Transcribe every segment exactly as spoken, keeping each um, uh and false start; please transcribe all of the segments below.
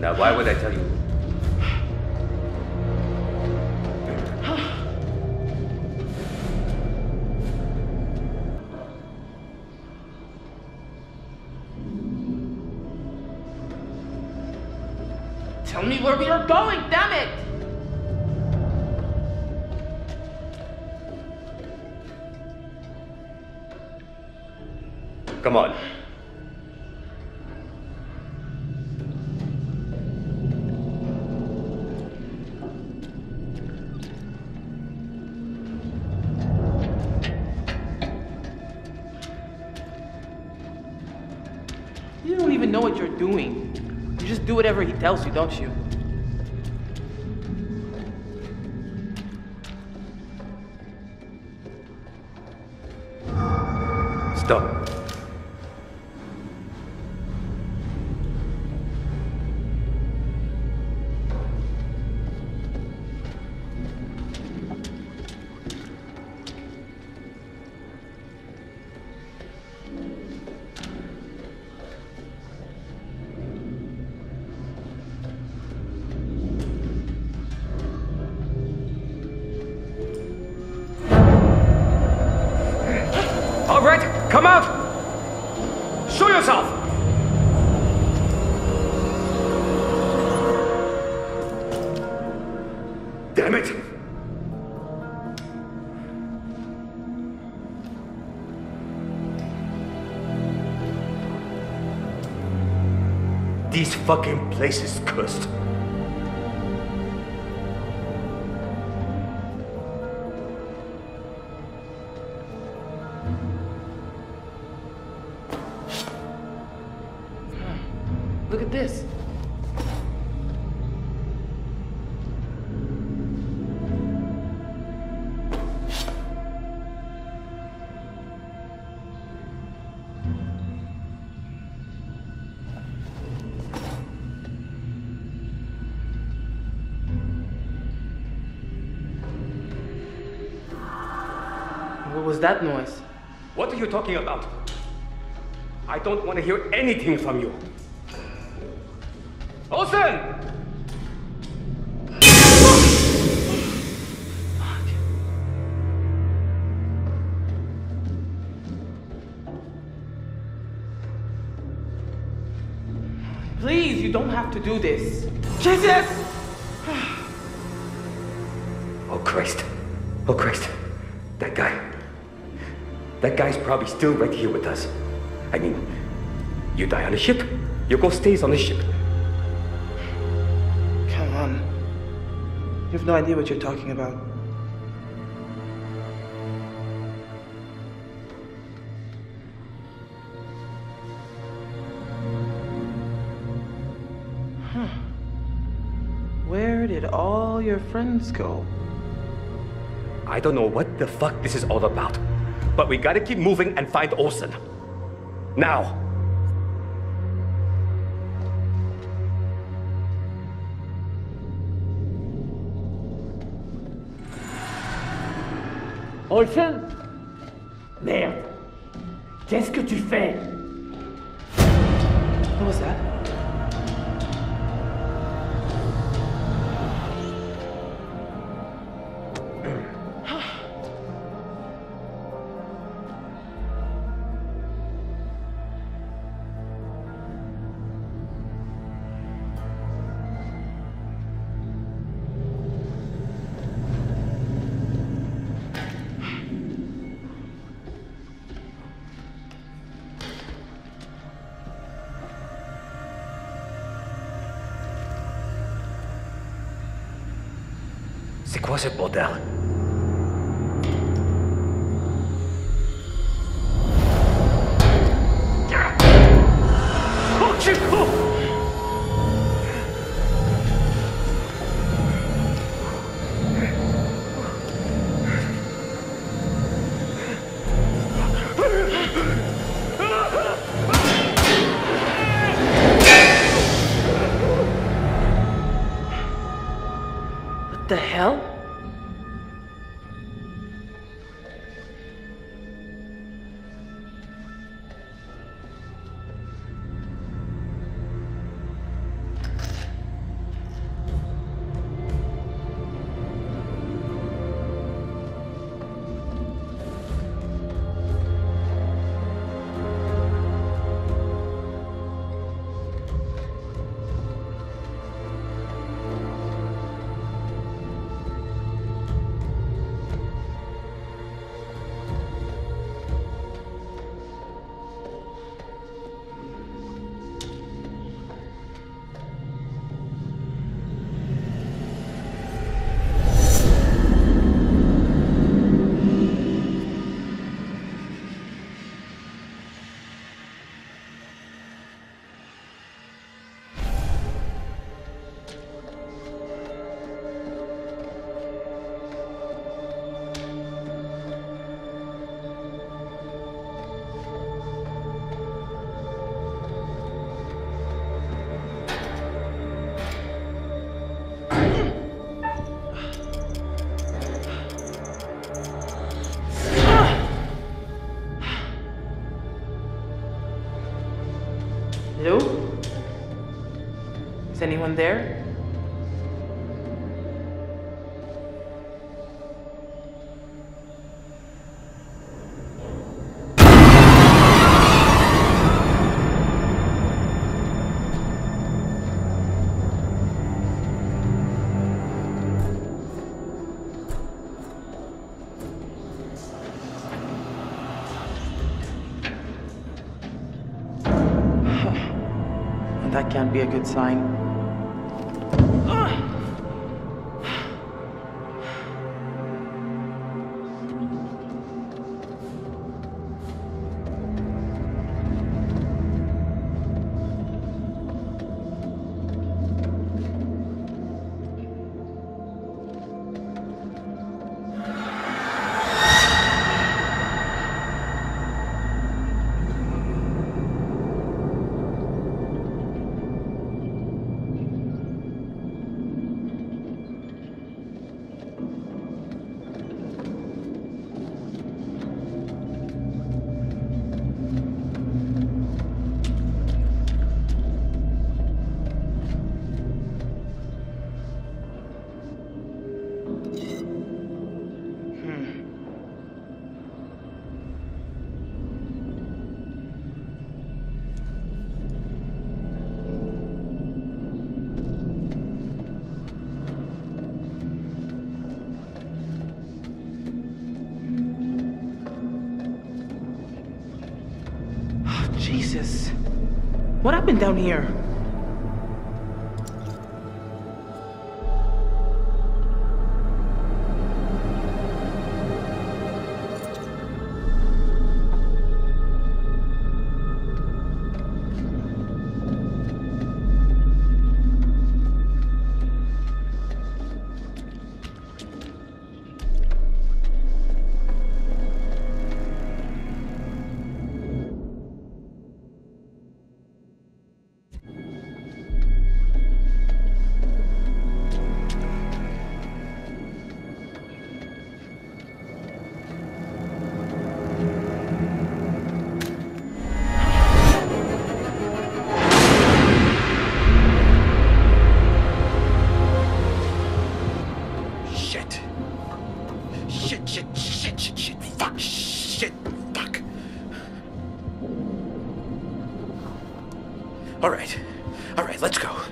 Now, why would I tell you? Tell me where we are going, damn it! Come on. You don't even know what you're doing. You just do whatever he tells you, don't you? Stop. All right, come out! Show yourself! Damn it! These fucking places cursed. Look at this. What was that noise? What are you talking about? I don't want to hear anything from you. Olsen! Please, you don't have to do this. Jesus! Oh, Christ. Oh, Christ. That guy. That guy's probably still right here with us. I mean, you die on a ship, your ghost stays on the ship. Come on. You have no idea what you're talking about. Huh. Where did all your friends go? I don't know what the fuck this is all about, but we gotta keep moving and find Olsen. Now! Olsen? Merde. Qu'est-ce que tu fais? What was that? C'est quoi ce bordel? Oh, shit! Oh! What the hell? Is anyone there? That can't be a good sign. Jesus. What happened down here? All right. All right, let's go.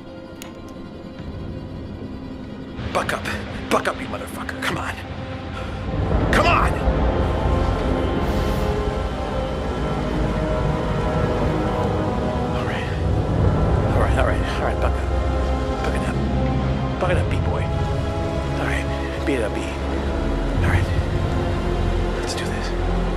Buck up. Buck up, you motherfucker. Come on. Come on! All right. All right, all right, all right, buck up. Buck it up. Buck it up, B-boy. All right, beat it up, B. All right. Let's do this.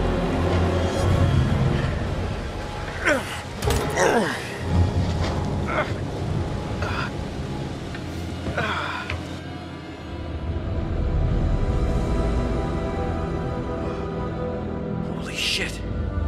Holy shit.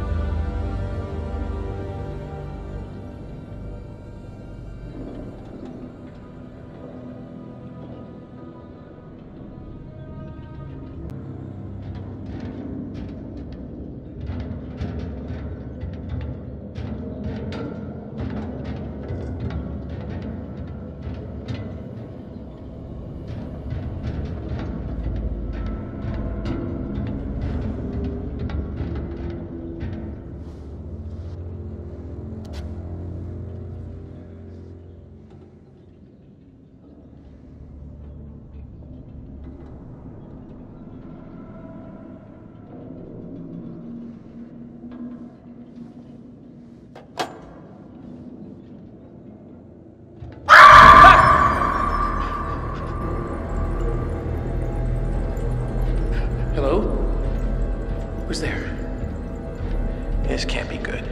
Hello? Who's there? This can't be good.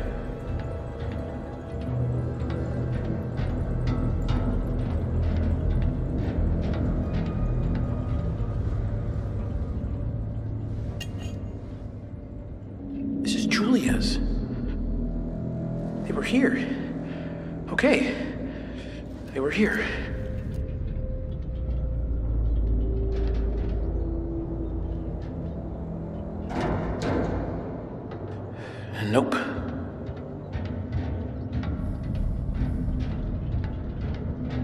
This is Julia's. They were here. Okay. They were here. Nope.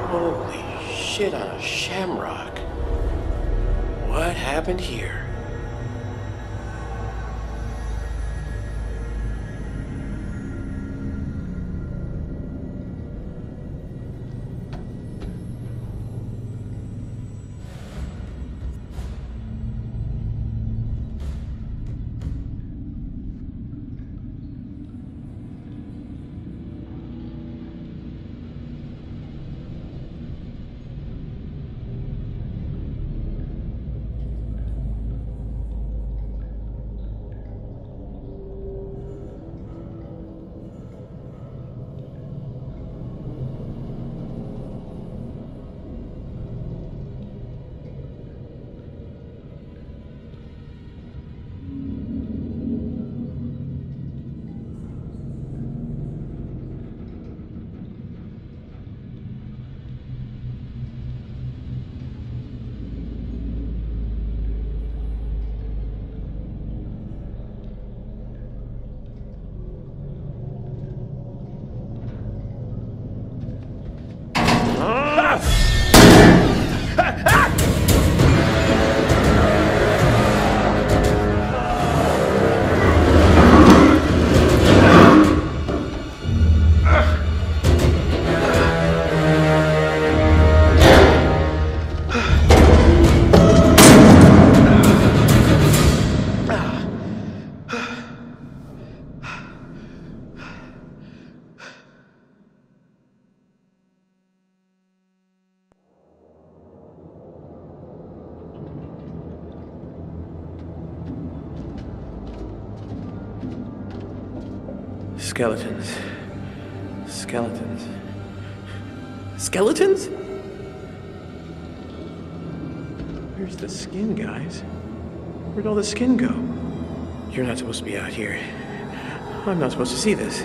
Holy shit on a shamrock. What happened here? Skeletons. Skeletons. Skeletons? Where's the skin, guys? Where'd all the skin go? You're not supposed to be out here. I'm not supposed to see this.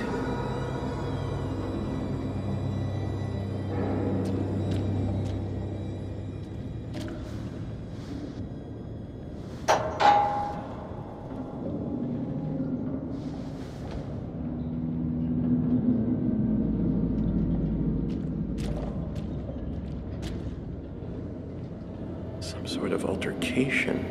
Some sort of altercation.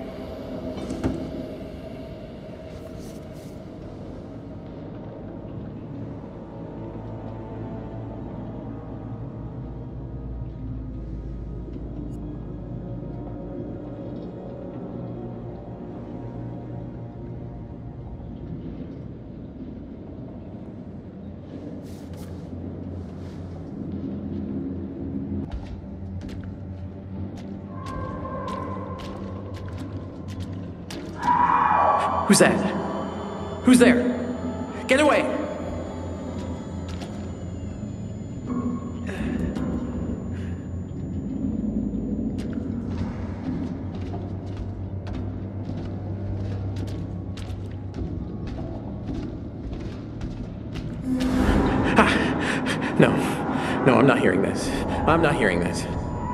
Who's that? Who's there? Get away! Ah, no, no, I'm not hearing this. I'm not hearing this.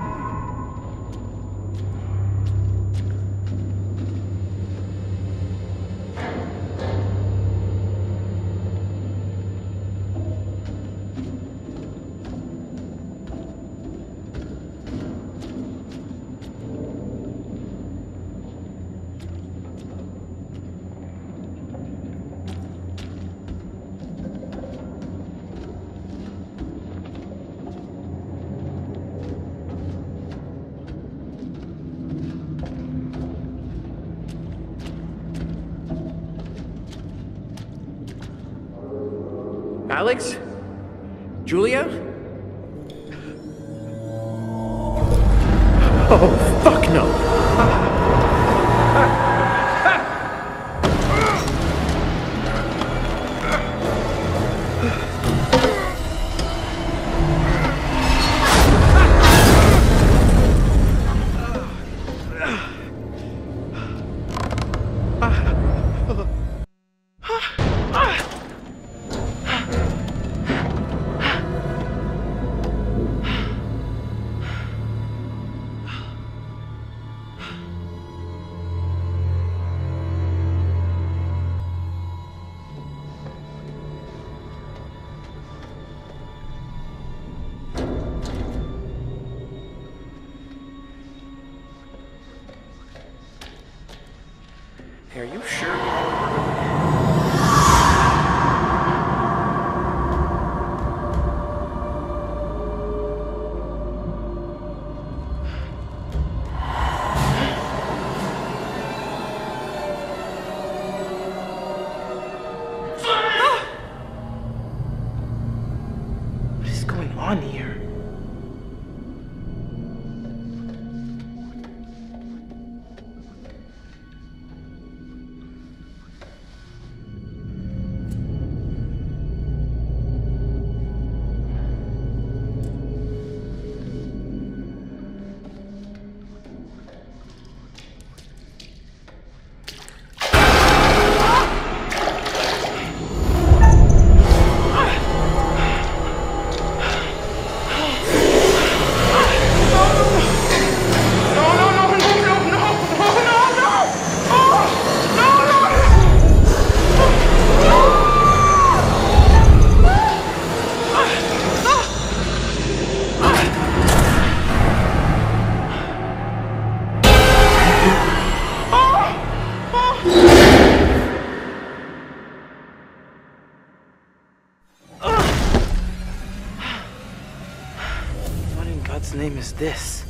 Alex? Julia? Oh, fuck no! is this?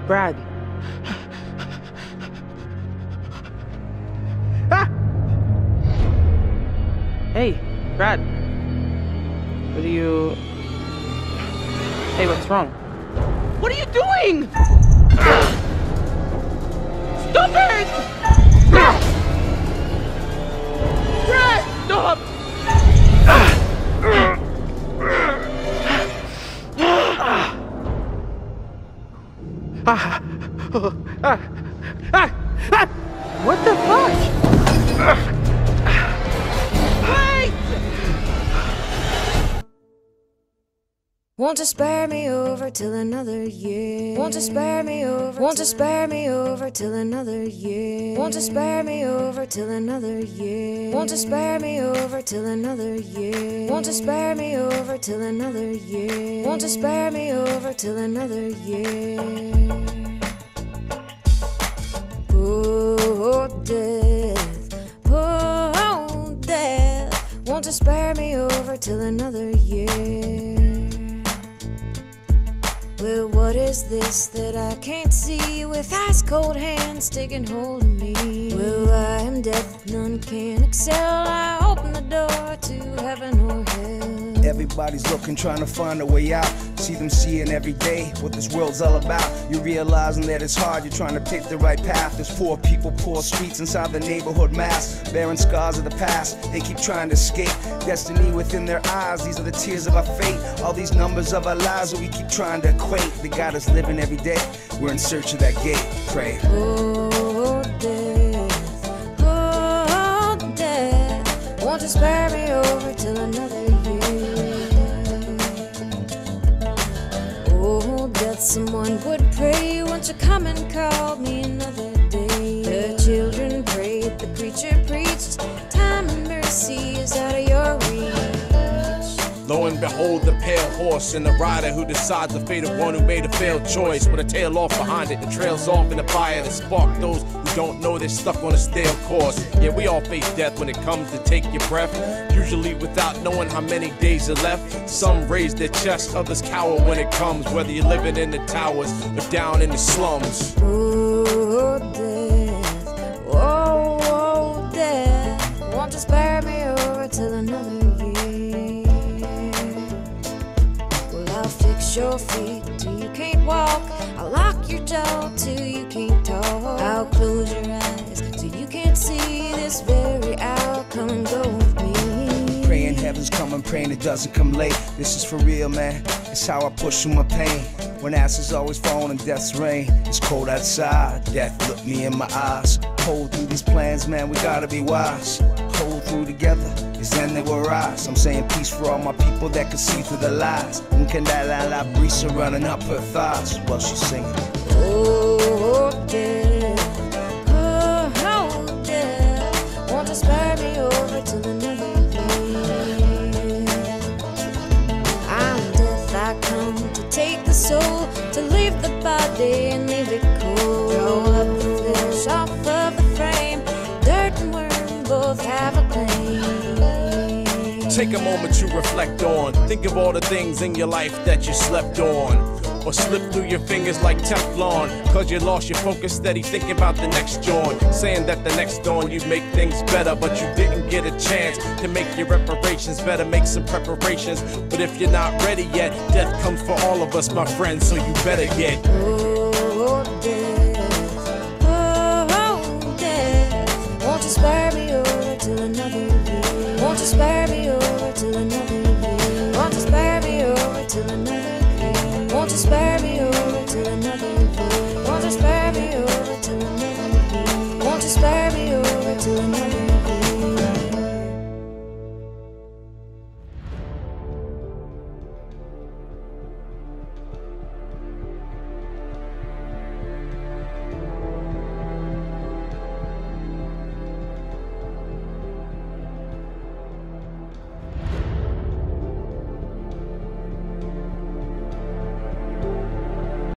Brad. Ah! Hey, Brad. What are you... Hey, what's wrong? What are you doing? Stop it! Brad, stop! What the fuck? Wait! Won't you spare me over till another year? Won't you spare me over? Won't you spare me over till another year? Won't you spare me over till another year? Won't you spare me over till another year? Won't you spare me over till another year? Won't you spare me over till another year? Oh, death, oh, death, won't you spare me over till another year? Well, what is this that I can't see with ice cold hands taking hold of me? Well, I am death, none can excel. I open the door to heaven or hell. Everybody's looking, trying to find a way out. See them seeing every day what this world's all about. You're realizing that it's hard, you're trying to pick the right path. There's poor people, poor streets inside the neighborhood mass, bearing scars of the past. They keep trying to escape destiny within their eyes. These are the tears of our fate, all these numbers of our lives that we keep trying to equate. The God is living every day, we're in search of that gate. Pray. Oh, death, oh, death, won't you spare me over till another year? Oh, death, someone would pray, won't you come and call me another day? The children prayed, the preacher preached, time and mercy is out of your reach. Lo and behold, the pale horse and the rider who decides the fate of one who made a failed choice. With a tail off behind it, the trails off in the fire that spark those who don't know they're stuck on a stale course. Yeah, we all face death when it comes to take your breath, usually without knowing how many days are left. Some raise their chests, others cower when it comes, whether you're living in the towers or down in the slums. Oh, death, oh, oh, death, won't you spare me over till another year? I'll fix your feet till you can't walk. I'll lock your jaw till you can't talk. I'll close your eyes till you can't see this very hour. Come and go with me. Praying heaven's coming, praying it doesn't come late. This is for real, man. It's how I push through my pain. When ashes always fall in death's rain. It's cold outside. Death look me in my eyes. Hold through these plans, man. We gotta be wise. Hold through together. It's then they will rise. I'm saying peace for all my people that can see through the lies. And can that la la brisa running up her thighs while she's singing. Oh, death, oh, oh, death, won't you spare me over till another year? I'm death, I come to take the soul, to leave the body and leave it cold. Draw up the flesh off of the frame, dirt and worm both have a claim. Take a moment to reflect on. Think of all the things in your life that you slept on, or slipped through your fingers like Teflon, cause you lost your focus, steady thinking about the next dawn. Saying that the next dawn you'd make things better, but you didn't get a chance to make your reparations. Better make some preparations, but if you're not ready yet, death comes for all of us, my friend, so you better get. Oh, death, oh, oh, death, won't you spare me over till another year? Won't you spare me over till another year? Won't you spare me over till another year? Won't you spare me over till another year? Won't you spare me over?